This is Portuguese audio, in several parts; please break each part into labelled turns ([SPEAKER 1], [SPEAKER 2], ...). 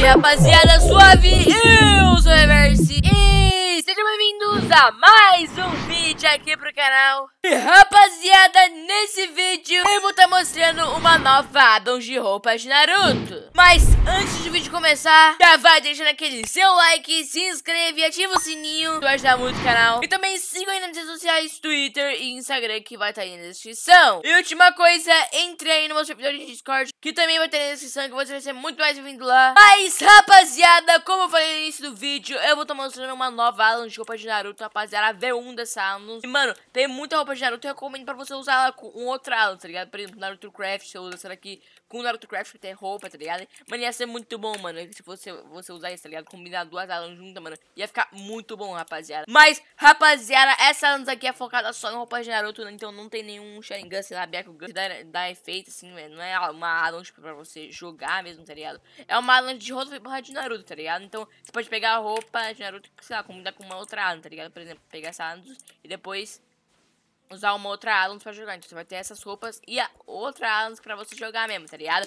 [SPEAKER 1] rapaziada, suave, eu sou o Reverse e sejam bem-vindos a mais um vídeo aqui pro canal. E rapaziada, nesse vídeo eu vou estar mostrando uma nova addon de roupas de Naruto. Mas antes do vídeo começar, já vai deixando aquele seu like, se inscreve e ativa o sininho, vai ajudar muito o canal. E também sigam aí nas redes sociais, Twitter e Instagram, que vai estar aí na descrição. E última coisa, entre aí no meu servidor de Discord, que também vai ter na descrição, que você vai ser muito mais bem-vindo lá. Mas rapaziada, como eu falei no início do vídeo, eu vou estar mostrando uma nova addon de roupa de Naruto, rapaziada, V1 dessa addon. E mano, tem muita roupa de Naruto, eu recomendo pra você usar ela com um outro addon, tá ligado? Por exemplo, Naruto Craft, você usa essa daqui com Naruto Craft pra ter roupa, tá ligado? Mano, ia ser muito bom, mano, se você usar isso, tá ligado? Combinar duas addons juntas, mano, ia ficar muito bom, rapaziada. Mas, rapaziada, essa addon aqui é focada só em roupa de Naruto, né? Então não tem nenhum Sharingan, sei lá, Byakugan, que dá efeito, assim, velho. Não é uma addon, tipo, pra você jogar mesmo, tá ligado? É uma addon de roupa de Naruto, tá ligado? Então, você pode pegar a roupa de Naruto, sei lá, combinar com uma outra addon, tá ligado? Por exemplo, pegar essa addon e depois usar uma outra addon pra jogar. Então você vai ter essas roupas e a outra addon pra você jogar mesmo, tá ligado?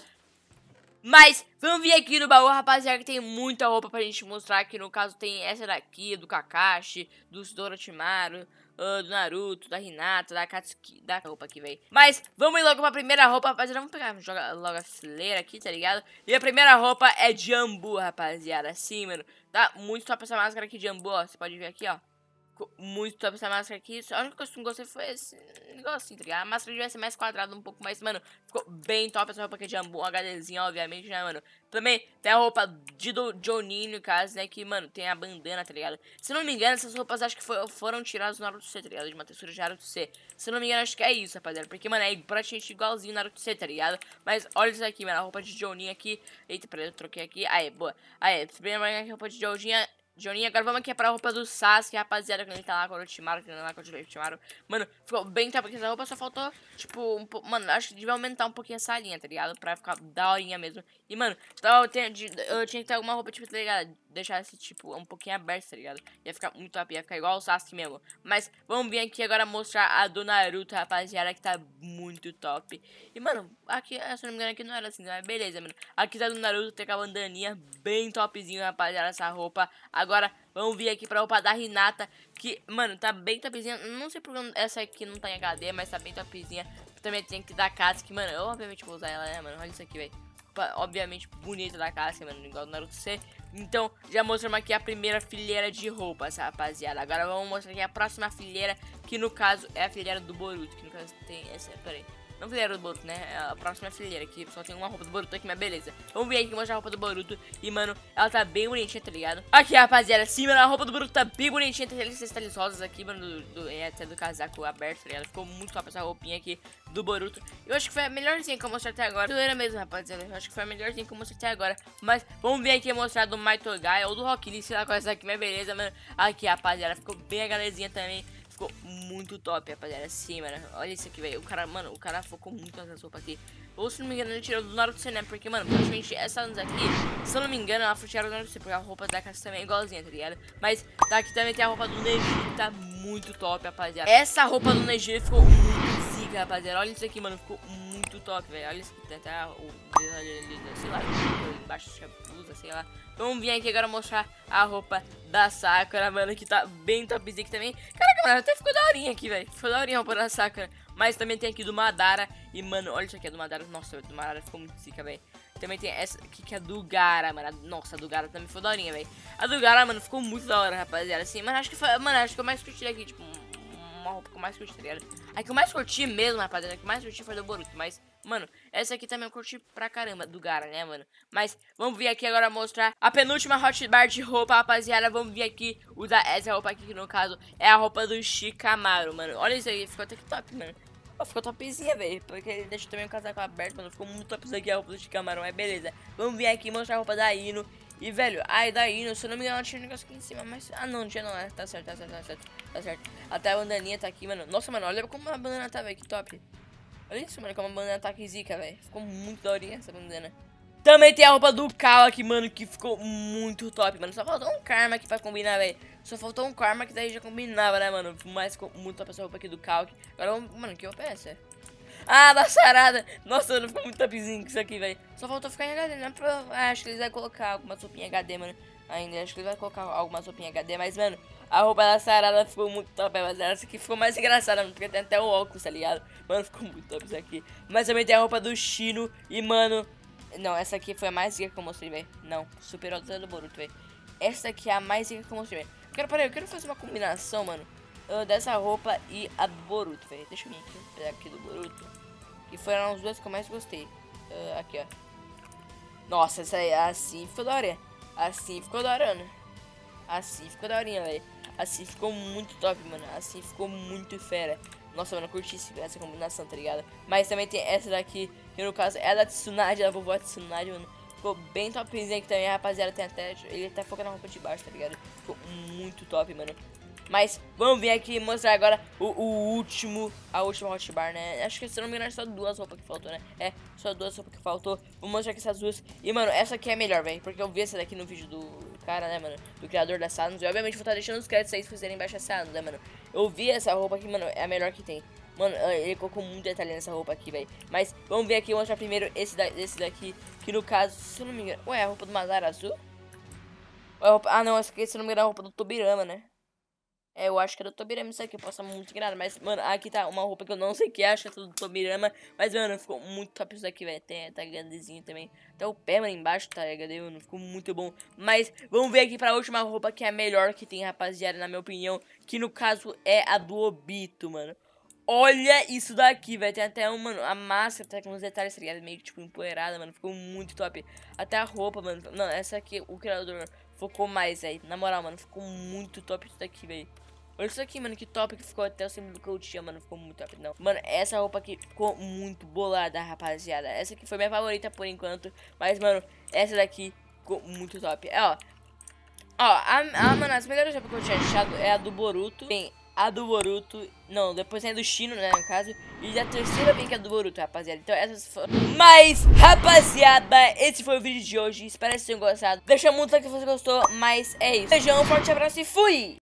[SPEAKER 1] Mas vamos vir aqui no baú, rapaziada, que tem muita roupa pra gente mostrar. Aqui no caso tem essa daqui, do Kakashi, do Orochimaru, do Naruto, da Hinata, da Katsuki, da roupa aqui, velho. Mas vamos ir logo pra primeira roupa, rapaziada. Vamos pegar, jogar logo a fileira aqui, tá ligado? E a primeira roupa é Jambu, rapaziada. Assim, mano, tá muito top essa máscara aqui de Jambu, ó. Você pode ver aqui, ó. Ficou muito top essa máscara aqui. A única coisa que eu não gostei foi esse negocinho, tá ligado? A máscara devia ser mais quadrada, um pouco mais, mano. Ficou bem top essa roupa aqui de Jambu, um HDzinho, obviamente, né, mano? Também tem a roupa de Jonin, no caso, né? Que, mano, tem a bandana, tá ligado? Se eu não me engano, essas roupas acho que foram tiradas do Naruto C, tá ligado? De uma textura de Naruto C. Se eu não me engano, acho que é isso, rapaziada. Porque, mano, é praticamente igualzinho Naruto C, tá ligado? Mas olha isso aqui, mano. A roupa de Jonin aqui. Eita, peraí, eu troquei aqui. Aí, boa. Aí, primeiro aqui a roupa de Jonin, agora vamos aqui pra roupa do Sasuke, rapaziada, quando ele tá lá com o Orochimaru, mano, ficou bem top, porque essa roupa só faltou, tipo, mano, acho que devia aumentar um pouquinho essa linha, tá ligado? Pra ficar daorinha mesmo. E, mano, então eu tinha que ter alguma roupa, tipo, tá ligado? Deixar esse, tipo, um pouquinho aberto, tá ligado? Ia ficar muito top, ia ficar igual o Sasuke mesmo. Mas vamos vir aqui agora mostrar a do Naruto, rapaziada, que tá muito top. E, mano, aqui, se eu não me engano, aqui não era assim, mas beleza, mano. Aqui tá do Naruto, tem com a bandaninha bem topzinho, rapaziada, essa roupa. Agora, vamos vir aqui pra roupa da Hinata, que, mano, tá bem topzinha. Não sei porque essa aqui não tá em HD, mas tá bem topzinha. Também tem que dar Katsuki, mano, eu obviamente vou usar ela, né, mano? Olha isso aqui, velho. Obviamente bonita da Katsuki, mano, igual do Naruto C. Então, já mostramos aqui a primeira fileira de roupas, rapaziada. Agora vamos mostrar aqui a próxima fileira, que no caso é a fileira do Boruto. Que no caso tem essa, peraí. Não fileira do Boruto, né? É a próxima fileira, que só tem uma roupa do Boruto aqui, mas beleza. Vamos ver aqui mostrar a roupa do Boruto. E, mano, ela tá bem bonitinha, tá ligado? Aqui, rapaziada, sim, mano, a roupa do Boruto tá bem bonitinha. Tem esses detalhes rosas aqui, mano, até do casaco aberto, tá ligado? Ficou muito top essa roupinha aqui do Boruto. Eu acho que foi a melhorzinha que eu mostrei até agora. Fileira mesmo, rapaziada. Eu acho que foi a melhorzinha que eu mostrei até agora. Mas vamos ver aqui mostrar do Maitogai ou do Rock Lee, sei lá qual é essa aqui, mas beleza, mano. Aqui, rapaziada, ficou bem a galerinha também. Ficou muito top, rapaziada. Sim, mano. Olha isso aqui, velho. O cara focou muito nessa roupa aqui. Ou se não me engano, ele tirou do Naruto C, né? Porque, mano, praticamente essa aqui, se eu não me engano, ela foi tirada do Naruto C, porque a roupa da casa também é igualzinha, tá ligado? Mas tá aqui também tem a roupa do Neji, que tá muito top, rapaziada. Essa roupa do Neji ficou muito zica, rapaziada. Olha isso aqui, mano. Ficou muito top, velho. Olha isso aqui. Tem até o sei lá, embaixo da blusa, sei lá. Vamos vir aqui agora mostrar a roupa da Sakura, mano, que tá bem topzinha aqui também. Caraca, mano, até ficou daorinha aqui, velho. Ficou daorinha a roupa da Sakura. Mas também tem aqui do Madara. E, mano, olha isso aqui, é do Madara. Nossa, do Madara ficou muito zica, velho. Também tem essa aqui que é do Gaara, mano. Nossa, a do Gaara também ficou daorinha, velho. A do Gaara, mano, ficou muito da hora, rapaziada. Assim, mano, acho que foi, mano, acho que eu mais curti aqui, tipo, uma roupa que eu mais curti, tá ligado? A que eu mais curti mesmo, rapaziada, a que eu mais curti foi do Boruto. Mas, mano, essa aqui também eu curti pra caramba, do Gaara, né, mano? Mas vamos vir aqui agora mostrar a penúltima hotbar de roupa, rapaziada. Vamos vir aqui usar essa roupa aqui, que no caso é a roupa do Shikamaru, mano. Olha isso aí, ficou até que top, mano. Oh, ficou topzinha, velho, porque ele deixou também o casaco aberto, mano. Ficou muito top isso aqui, a roupa do Shikamaru, mas beleza. Vamos vir aqui mostrar a roupa da Ino. E, velho, da Ino, se eu não me engano, ela tinha um negócio aqui em cima, mas... Ah, não tinha não, tá certo. Até a bandaninha tá aqui, mano. Nossa, mano, olha como a bandana tá, velho, que top. Olha isso, mano, como a bandana tá aqui zica, velho. Ficou muito daorinha essa bandana. Também tem a roupa do Cal aqui, mano, que ficou muito top, mano. Só faltou um Karma aqui pra combinar, velho. Só faltou um Karma que daí já combinava, né, mano. Mas ficou muito top essa roupa aqui do Cal. Agora, mano, que roupa é essa? Ah, da sarada. Nossa, mano, ficou muito topzinho com isso aqui, velho. Só faltou ficar em HD, né? Acho que eles vão colocar alguma roupinha HD, mano. Ainda, acho que eles vão colocar alguma roupinha HD. Mas, mano, a roupa da sarada ficou muito top. Mas essa aqui ficou mais engraçada, mano, porque tem até o óculos, tá ligado? Mano, ficou muito top isso aqui. Mas também tem a roupa do Shino. E, mano... Não, essa aqui foi a mais rica que eu mostrei, velho. Não, superou a do Boruto, velho. Essa aqui é a mais rica que eu mostrei, velho. Peraí, eu quero fazer uma combinação, mano, dessa roupa e a do Boruto, velho. Deixa eu vir aqui, pegar aqui do Boruto. Que foram as duas que eu mais gostei. Aqui, ó. Nossa, essa aí, assim ficou da hora. Assim ficou da hora, né? Assim ficou da horinha, velho. Assim ficou muito top, mano. Assim ficou muito fera. Nossa, mano, eu curti essa combinação, tá ligado? Mas também tem essa daqui, que no caso é da Tsunade, da vovó Tsunade, mano. Ficou bem topzinha aqui também, rapaziada. Tem até, ele até foca na roupa de baixo, tá ligado? Ficou muito top, mano. Mas vamos vir aqui mostrar agora a última hotbar, né? Acho que, se não me engano, é só duas roupas que faltou, né? É, só duas roupas que faltou. Vou mostrar aqui essas duas. E, mano, essa aqui é melhor, velho. Porque eu vi essa daqui no vídeo do cara, né, mano? Do criador da Sanos. E, obviamente, vou estar deixando os créditos aí se vocês embaixo essa Sanos, né, mano? Eu vi essa roupa aqui, mano, é a melhor que tem. Mano, ele colocou muito detalhe nessa roupa aqui, velho. Mas vamos ver aqui, mostrar primeiro esse daqui. Que no caso, se eu não me engano... Ué, é a roupa do Madara azul? Ah, não, essa aqui, se eu não me engano, é a roupa do Tobirama, né? É, eu acho que é do Tobirama isso aqui, eu posso estar muito enganado. Mas, mano, aqui tá uma roupa que eu não sei o que acho que é tudo do Tobirama. Mas, mano, ficou muito top isso daqui, velho. Tá grandezinho também. Até o pé, mano, embaixo tá HD, mano. Ficou muito bom. Mas, vamos ver aqui pra última roupa, que é a melhor que tem, rapaziada, na minha opinião. Que, no caso, é a do Obito, mano. Olha isso daqui, velho. Tem até mano, a máscara tá com uns detalhes, tá ligado? Meio que, tipo, empoeirada, mano. Ficou muito top. Até a roupa, mano. Não, essa aqui, o criador focou mais, velho. Na moral, mano, ficou muito top isso daqui, velho. Olha isso aqui, mano, que top que ficou. Até o símbolo que eu tinha, mano, ficou muito top. Não, mano, essa roupa aqui ficou muito bolada, rapaziada. Essa aqui foi minha favorita por enquanto. Mas, mano, essa daqui ficou muito top. Mano, as melhores roupas que eu tinha achado é a do Boruto. Bem, a do Boruto. Não, depois tem a do Shino, né, no caso. E a terceira bem que é a do Boruto, rapaziada. Então essas foram. Mas, rapaziada, esse foi o vídeo de hoje. Espero que vocês tenham gostado. Deixa muito like se você gostou. Mas é isso. Beijão, forte abraço e fui!